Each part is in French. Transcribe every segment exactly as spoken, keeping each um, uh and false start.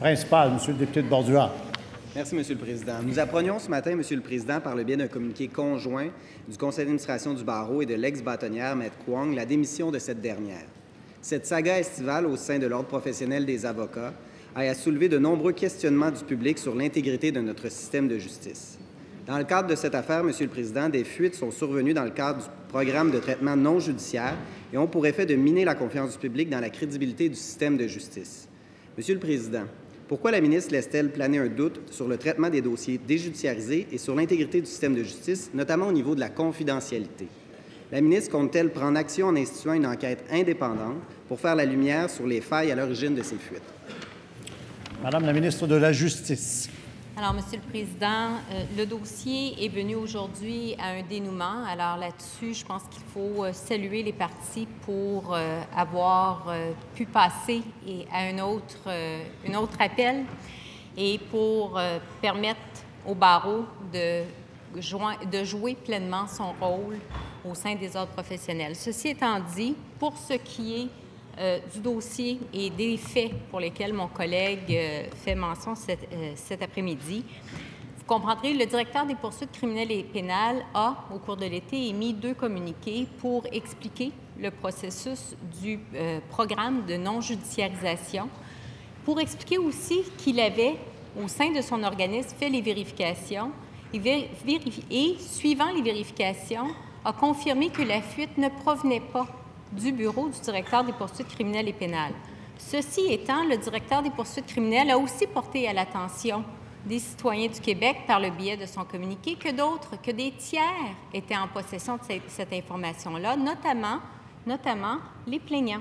principal, Monsieur le député de Bordua. Merci, Monsieur le Président. Nous apprenions ce matin, Monsieur le Président, par le biais d'un communiqué conjoint du Conseil d'administration du barreau et de l'ex-bâtonnière, Maître Kwong, la démission de cette dernière. Cette saga estivale au sein de l'Ordre professionnel des avocats a soulevé de nombreux questionnements du public sur l'intégrité de notre système de justice. Dans le cadre de cette affaire, Monsieur le Président, des fuites sont survenues dans le cadre du programme de traitement non judiciaire et ont pour effet de miner la confiance du public dans la crédibilité du système de justice. Monsieur le Président, pourquoi la ministre laisse-t-elle planer un doute sur le traitement des dossiers déjudiciarisés et sur l'intégrité du système de justice, notamment au niveau de la confidentialité? La ministre compte-t-elle prendre action en instituant une enquête indépendante pour faire la lumière sur les failles à l'origine de ces fuites? Madame la ministre de la Justice. Alors, Monsieur le Président, euh, le dossier est venu aujourd'hui à un dénouement. Alors là-dessus, je pense qu'il faut euh, saluer les parties pour euh, avoir euh, pu passer et à un autre, euh, un autre appel et pour euh, permettre au barreau de, de jouer pleinement son rôle au sein des ordres professionnels. Ceci étant dit, pour ce qui est Euh, du dossier et des faits pour lesquels mon collègue euh, fait mention cet, euh, cet après-midi. Vous comprendrez, le directeur des poursuites criminelles et pénales a, au cours de l'été, émis deux communiqués pour expliquer le processus du euh, programme de non-judiciarisation, pour expliquer aussi qu'il avait, au sein de son organisme, fait les vérifications et, vérifi- et suivant les vérifications, a confirmé que la fuite ne provenait pas du bureau du directeur des poursuites criminelles et pénales. Ceci étant, le directeur des poursuites criminelles a aussi porté à l'attention des citoyens du Québec, par le biais de son communiqué, que d'autres, que des tiers étaient en possession de cette, cette information-là, notamment, notamment les plaignants.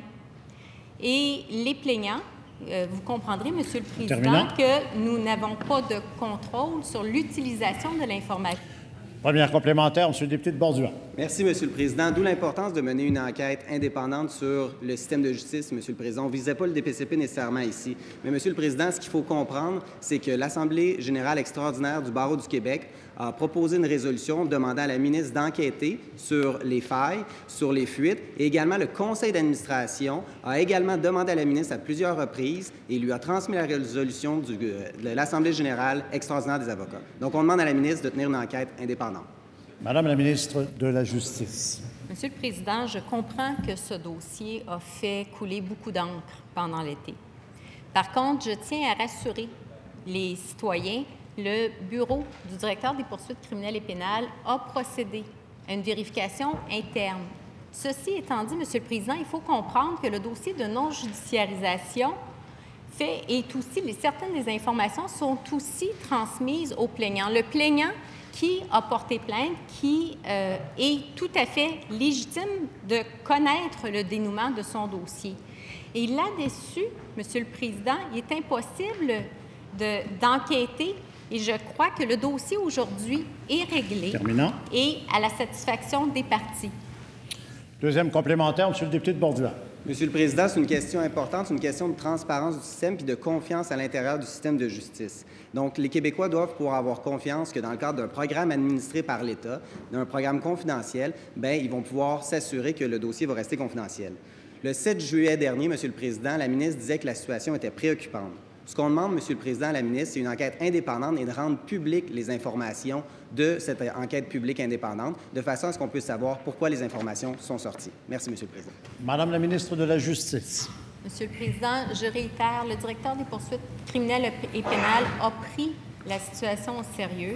Et les plaignants, euh, vous comprendrez, Monsieur le Président, Terminant. que nous n'avons pas de contrôle sur l'utilisation de l'information. Première complémentaire, Monsieur le député de Bordua. Merci, Monsieur le Président. D'où l'importance de mener une enquête indépendante sur le système de justice, Monsieur le Président. On ne visait pas le D P C P nécessairement ici. Mais, Monsieur le Président, ce qu'il faut comprendre, c'est que l'Assemblée générale extraordinaire du barreau du Québec a proposé une résolution demandant à la ministre d'enquêter sur les failles, sur les fuites, et également le conseil d'administration a également demandé à la ministre à plusieurs reprises et lui a transmis la résolution du, de l'Assemblée générale extraordinaire des avocats. Donc, on demande à la ministre de tenir une enquête indépendante. Madame la ministre de la Justice. Monsieur le Président, je comprends que ce dossier a fait couler beaucoup d'encre pendant l'été. Par contre, je tiens à rassurer les citoyens. Le bureau du directeur des poursuites criminelles et pénales a procédé à une vérification interne. Ceci étant dit, Monsieur le Président, il faut comprendre que le dossier de non-judiciarisation fait est aussi, les, certaines des informations sont aussi transmises aux plaignants. Le plaignant qui a porté plainte, qui euh, est tout à fait légitime de connaître le dénouement de son dossier. Et là-dessus, Monsieur le Président, il est impossible de, d'enquêter et je crois que le dossier aujourd'hui est réglé Terminant. et à la satisfaction des parties. Deuxième complémentaire, Monsieur le député de Bordua. Monsieur le Président, c'est une question importante, c'est une question de transparence du système et de confiance à l'intérieur du système de justice. Donc, les Québécois doivent pouvoir avoir confiance que dans le cadre d'un programme administré par l'État, d'un programme confidentiel, bien, ils vont pouvoir s'assurer que le dossier va rester confidentiel. Le sept juillet dernier, Monsieur le Président, la ministre disait que la situation était préoccupante. Ce qu'on demande, Monsieur le Président, à la ministre, c'est une enquête indépendante et de rendre publiques les informations de cette enquête publique indépendante, de façon à ce qu'on puisse savoir pourquoi les informations sont sorties. Merci, Monsieur le Président. Madame la ministre de la Justice. Monsieur le Président, je réitère, le directeur des poursuites criminelles et pénales a pris la situation au sérieux,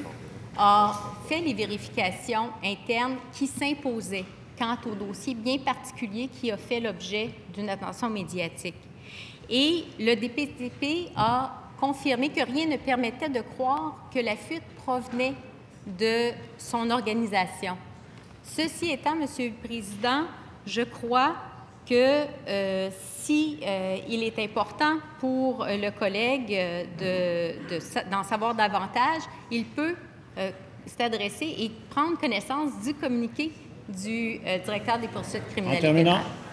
a fait les vérifications internes qui s'imposaient quant au dossier bien particulier qui a fait l'objet d'une attention médiatique. Et le D P C P a confirmé que rien ne permettait de croire que la fuite provenait de son organisation. Ceci étant, Monsieur le Président, je crois que euh, si euh, il est important pour le collègue de, de, d'en savoir davantage, il peut euh, s'adresser et prendre connaissance du communiqué du euh, directeur des poursuites criminelles et pénales.